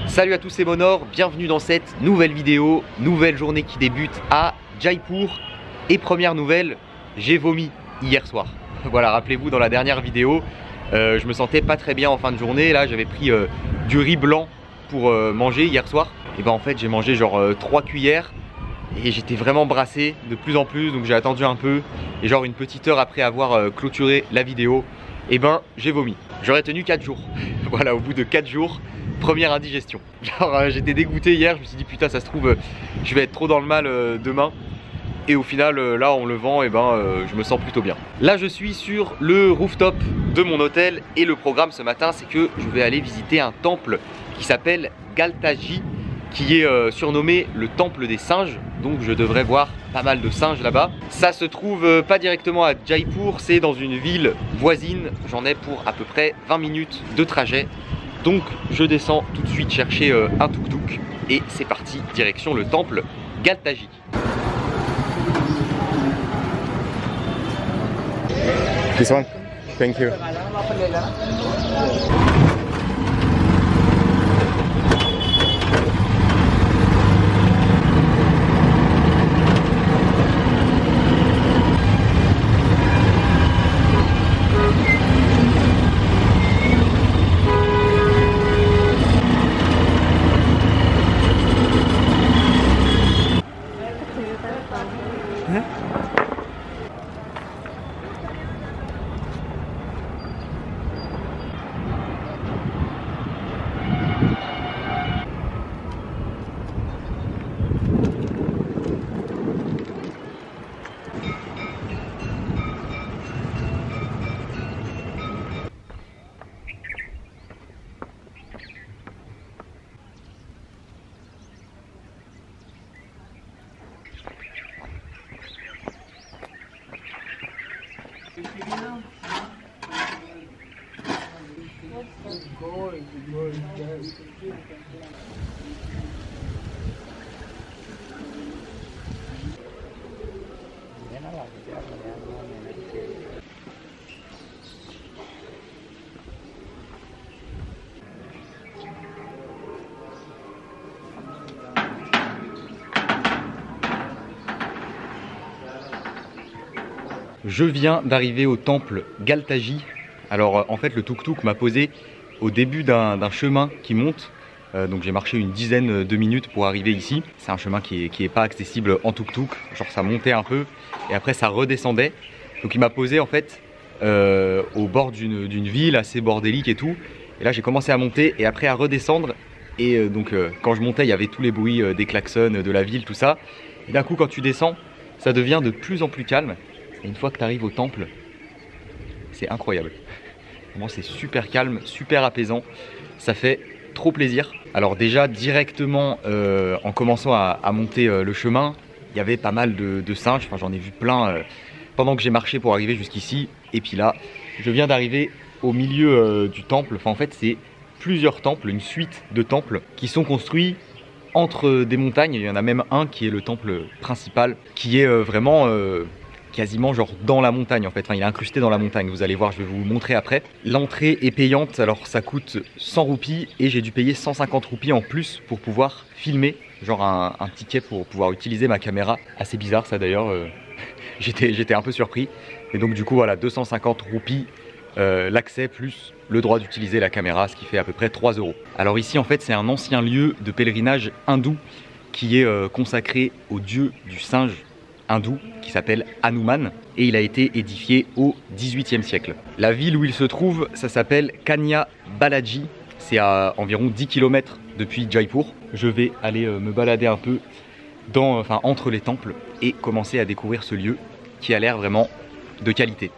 Salut à tous, c'est Monor, bienvenue dans cette nouvelle vidéo, nouvelle journée qui débute à Jaipur. Et première nouvelle, j'ai vomi hier soir. Voilà, rappelez-vous, dans la dernière vidéo, je me sentais pas très bien en fin de journée. Là, j'avais pris du riz blanc pour manger hier soir. Et ben en fait, j'ai mangé genre 3 cuillères et j'étais vraiment brassé de plus en plus. Donc j'ai attendu un peu et genre une petite heure après avoir clôturé la vidéo, et ben j'ai vomi. J'aurais tenu 4 jours. Voilà, au bout de 4 jours, première indigestion. Genre j'étais dégoûté hier, je me suis dit putain, ça se trouve je vais être trop dans le mal demain. Et au final là en levant, et ben je me sens plutôt bien. Là je suis sur le rooftop de mon hôtel et le programme ce matin, c'est que je vais aller visiter un temple qui s'appelle Galtaji, qui est surnommé le temple des singes. Donc je devrais voir pas mal de singes là-bas. Ça se trouve pas directement à Jaipur, c'est dans une ville voisine. J'en ai pour à peu près 20 minutes de trajet. Donc je descends tout de suite chercher un tuk-tuk et c'est parti, direction le temple Galtaji. This one, thank you. Je viens d'arriver au temple Galtaji. Alors en fait le tuk-tuk m'a posé au début d'un chemin qui monte. Donc j'ai marché une dizaine de minutes pour arriver ici. C'est un chemin qui est pas accessible en tuk-tuk. Genre ça montait un peu et après ça redescendait. Donc il m'a posé en fait au bord d'une ville assez bordélique et tout. Et là j'ai commencé à monter et après à redescendre. Et donc quand je montais il y avait tous les bruits des klaxons de la ville, tout ça. Et d'un coup quand tu descends, ça devient de plus en plus calme. Et une fois que tu arrives au temple, c'est incroyable. Vraiment c'est super calme, super apaisant. Ça fait trop plaisir. Alors déjà directement en commençant à monter le chemin, il y avait pas mal de singes. Enfin j'en ai vu plein pendant que j'ai marché pour arriver jusqu'ici. Et puis là, je viens d'arriver au milieu du temple. Enfin en fait c'est plusieurs temples, une suite de temples qui sont construits entre des montagnes. Il y en a même un qui est le temple principal, qui est vraiment quasiment genre dans la montagne en fait. Enfin il est incrusté dans la montagne, vous allez voir, je vais vous montrer après. L'entrée est payante, alors ça coûte 100 roupies et j'ai dû payer 150 roupies en plus pour pouvoir filmer, genre un ticket pour pouvoir utiliser ma caméra. Assez bizarre ça d'ailleurs, j'étais un peu surpris. Et donc du coup voilà, 250 roupies l'accès plus le droit d'utiliser la caméra, ce qui fait à peu près 3 €. Alors ici en fait c'est un ancien lieu de pèlerinage hindou qui est consacré au dieu du singe hindou qui s'appelle Hanuman et il a été édifié au XVIIIe siècle. La ville où il se trouve, ça s'appelle Kanya Balaji, c'est à environ 10 km depuis Jaipur. Je vais aller me balader un peu entre les temples et commencer à découvrir ce lieu qui a l'air vraiment de qualité.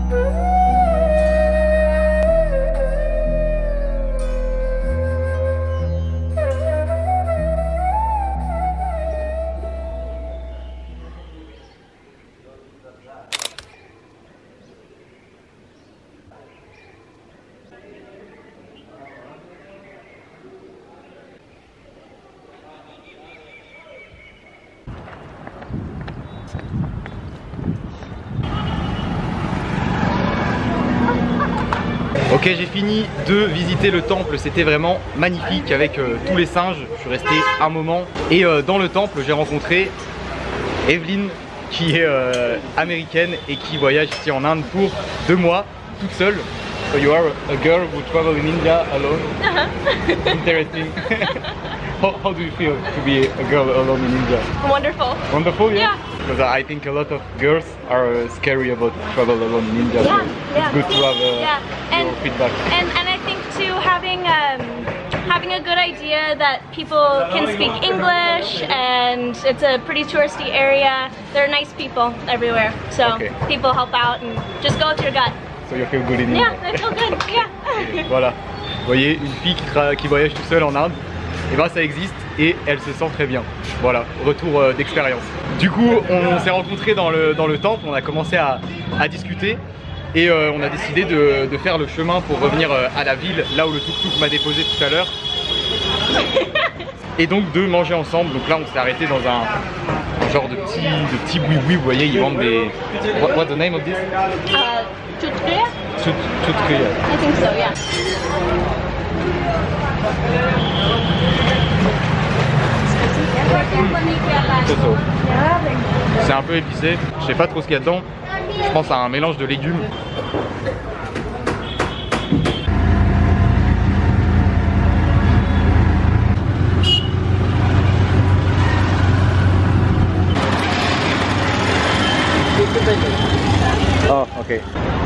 Ok, j'ai fini de visiter le temple, c'était vraiment magnifique avec tous les singes. Je suis resté un moment et dans le temple j'ai rencontré Evelyn qui est américaine et qui voyage ici en Inde pour 2 mois toute seule. So you are a girl who travel in India alone? Interesting. How do you feel to be a girl alone in India? Wonderful. Wonderful, yeah? Because I think a lot of girls are scary about travel alone in India. Yeah, so yeah. It's good to have your feedback. And I think too having a good idea that people can speak English and it's a pretty touristy area. There are nice people everywhere, so people help out and just go with your gut. So you feel good in India? Yeah, I feel good. Yeah. Voilà. Vous voyez, une fille qui voyage tout seule en Inde. Et ben ça existe et elle se sent très bien. Voilà, retour d'expérience. Du coup, on s'est rencontrés dans le temple, on a commencé à discuter et on a décidé de faire le chemin pour revenir à la ville, là où le tuk-tuk m'a déposé tout à l'heure. Et donc de manger ensemble. Donc là, on s'est arrêté dans un genre de petit boui-boui. Vous voyez, ils vendent des... What's the name of this? Tutkriya? Tutkriya. I think so, yeah. C'est un peu épicé, je sais pas trop ce qu'il y a dedans. Je pense à un mélange de légumes. Oh, ok.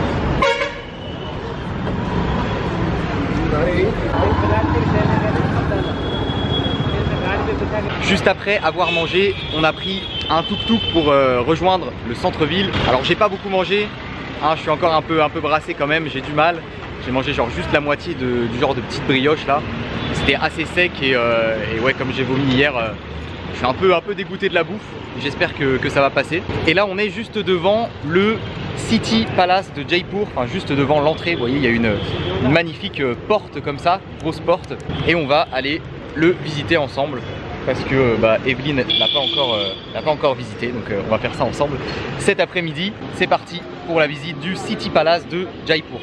Juste après avoir mangé, on a pris un tuk-tuk pour rejoindre le centre-ville. Alors j'ai pas beaucoup mangé, hein, je suis encore un peu brassé quand même, j'ai du mal. J'ai mangé genre juste la moitié du genre de petite brioche là. C'était assez sec et ouais, comme j'ai vomi hier, je suis un peu dégoûté de la bouffe. J'espère que ça va passer. Et là on est juste devant le City Palace de Jaipur, enfin juste devant l'entrée. Vous voyez, il y a une magnifique porte comme ça, grosse porte. Et on va aller le visiter ensemble. Parce que Evelyn l'a pas encore visité, donc on va faire ça ensemble cet après-midi. C'est parti pour la visite du City Palace de Jaipur.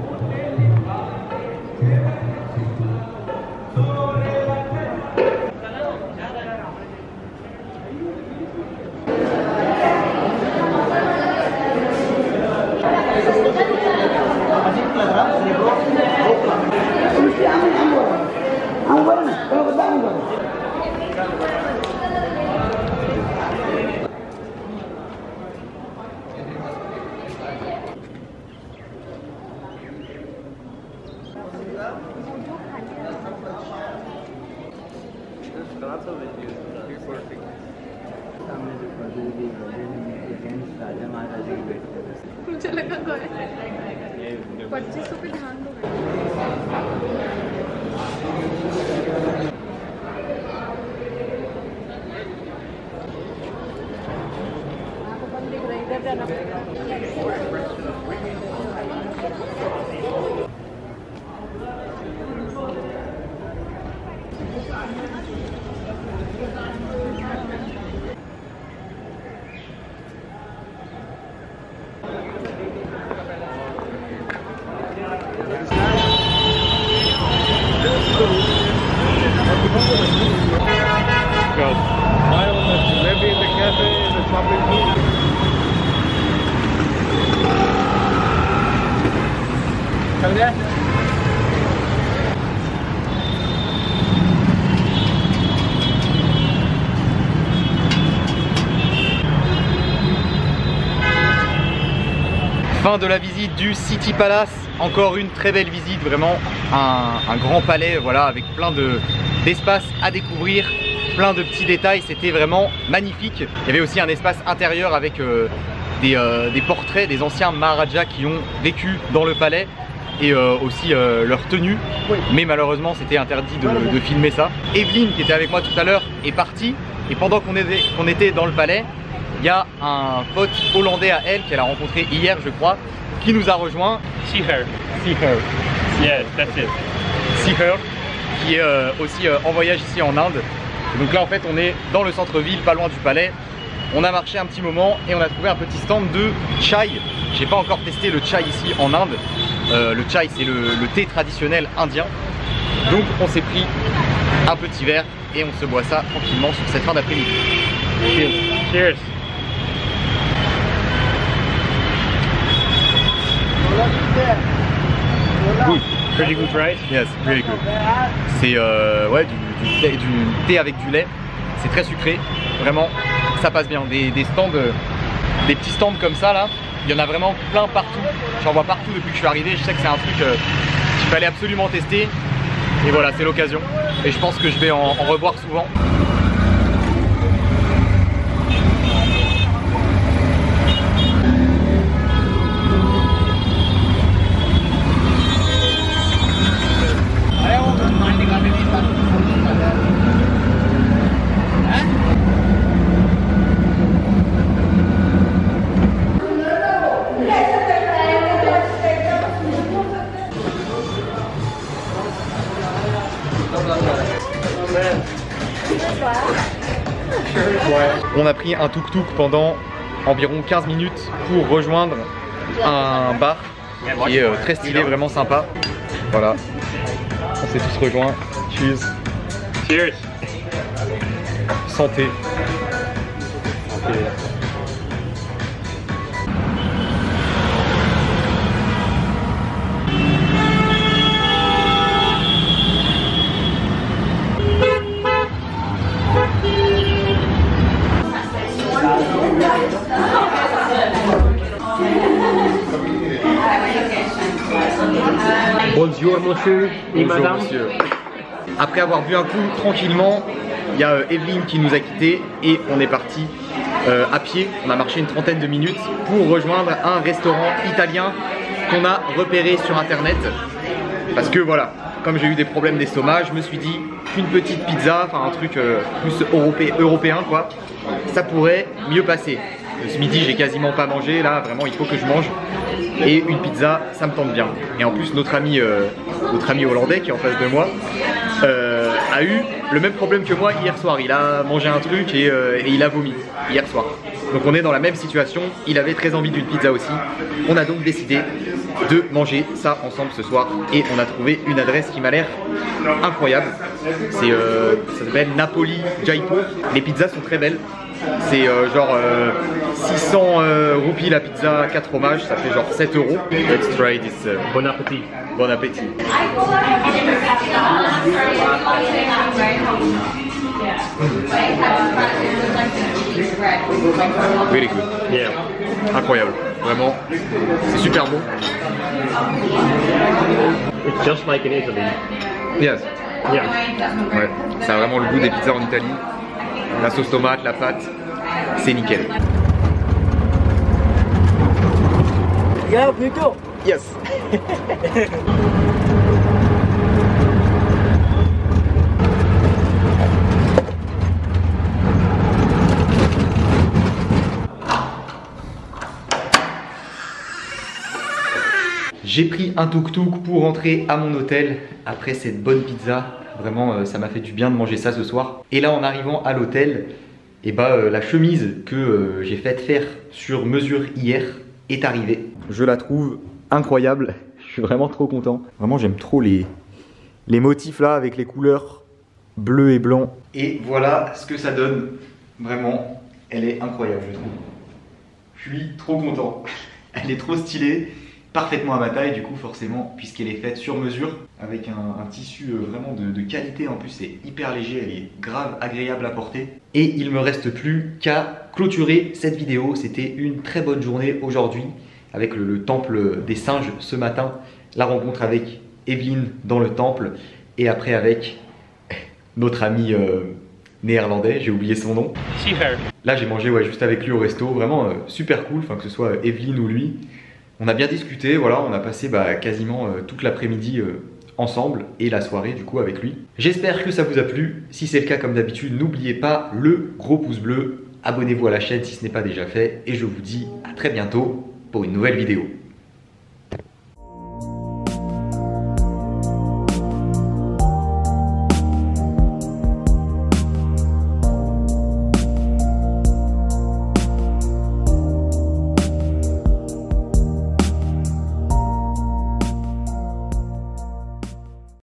मुझे लगा 2500 पे ध्यान दो। Maybe in the cafe, in the shopping mall. Chal gaya? Fin de la visite du City Palace. Encore une très belle visite, vraiment un grand palais, voilà, avec plein d'espaces à découvrir, plein de petits détails, c'était vraiment magnifique. Il y avait aussi un espace intérieur avec des portraits des anciens Maharajas qui ont vécu dans le palais et aussi leur tenue, mais malheureusement c'était interdit de filmer ça. Evelyne qui était avec moi tout à l'heure est partie, et pendant qu'on était dans le palais, il y a un pote hollandais à elle qu'elle a rencontré hier je crois, qui nous a rejoint. See her. See her. Yeah, that's it. See her, qui est aussi en voyage ici en Inde. Et donc là en fait on est dans le centre-ville, pas loin du palais. On a marché un petit moment et on a trouvé un petit stand de chai. J'ai pas encore testé le chai ici en Inde. Le chai c'est le thé traditionnel indien. Donc on s'est pris un petit verre et on se boit ça tranquillement sur cette fin d'après-midi. Cheers. Cheers. Good. Pretty good, right? Yes, really good. C'est ouais, du thé avec du lait. C'est très sucré. Vraiment, ça passe bien. Des stands, des petits stands comme ça là, il y en a vraiment plein partout. J'en vois partout depuis que je suis arrivé. Je sais que c'est un truc qu'il fallait absolument tester. Et voilà, c'est l'occasion. Et je pense que je vais en revoir souvent. On a pris un tuk-tuk pendant environ 15 minutes pour rejoindre un bar qui est très stylé, vraiment sympa. Voilà, on s'est tous rejoints. Cheers. Cheers. Santé. Okay. Bonjour monsieur et Bonjour, madame. monsieur. Après avoir bu un coup tranquillement, il y a Evelyne qui nous a quittés et on est parti à pied. On a marché une trentaine de minutes pour rejoindre un restaurant italien qu'on a repéré sur internet. Parce que voilà, comme j'ai eu des problèmes d'estomac, je me suis dit qu'une petite pizza, enfin un truc plus européen quoi, ça pourrait mieux passer. Ce midi j'ai quasiment pas mangé, là vraiment il faut que je mange. Et une pizza, ça me tente bien. Et en plus notre ami hollandais qui est en face de moi a eu le même problème que moi hier soir. Il a mangé un truc et il a vomi hier soir. Donc on est dans la même situation, il avait très envie d'une pizza aussi. On a donc décidé de manger ça ensemble ce soir. Et on a trouvé une adresse qui m'a l'air incroyable. Ça s'appelle Napoli Jaipur. Les pizzas sont très belles. C'est genre 600 roupies la pizza, 4 fromages, ça fait genre 7 €. Let's try this. Bon appétit. Bon appétit. Really good. Yeah. Incroyable, vraiment, c'est super bon. It's just like in Italy. Yes. Yeah. Ouais, ça a vraiment le goût des pizzas en Italie. La sauce tomate, la pâte, c'est nickel. Yeah, Nico. Yes. J'ai pris un tuk-tuk pour rentrer à mon hôtel après cette bonne pizza. Vraiment, ça m'a fait du bien de manger ça ce soir. Et là, en arrivant à l'hôtel, et la chemise que j'ai faite faire sur mesure hier est arrivée. Je la trouve incroyable. Je suis vraiment trop content. Vraiment, j'aime trop les motifs là avec les couleurs bleu et blanc. Et voilà ce que ça donne. Vraiment, elle est incroyable, je trouve. Je suis trop content. Elle est trop stylée. Parfaitement à ma taille du coup forcément puisqu'elle est faite sur mesure avec un tissu vraiment de qualité. En plus c'est hyper léger, elle est grave agréable à porter. Et il me reste plus qu'à clôturer cette vidéo. C'était une très bonne journée aujourd'hui avec le temple des singes ce matin, la rencontre avec Evelyne dans le temple et après avec notre ami néerlandais, j'ai oublié son nom. Sicher. Là j'ai mangé juste avec lui au resto, vraiment super cool, enfin que ce soit Evelyne ou lui. On a bien discuté, voilà, on a passé quasiment toute l'après-midi ensemble et la soirée du coup avec lui. J'espère que ça vous a plu. Si c'est le cas, comme d'habitude, n'oubliez pas le gros pouce bleu. Abonnez-vous à la chaîne si ce n'est pas déjà fait. Et je vous dis à très bientôt pour une nouvelle vidéo.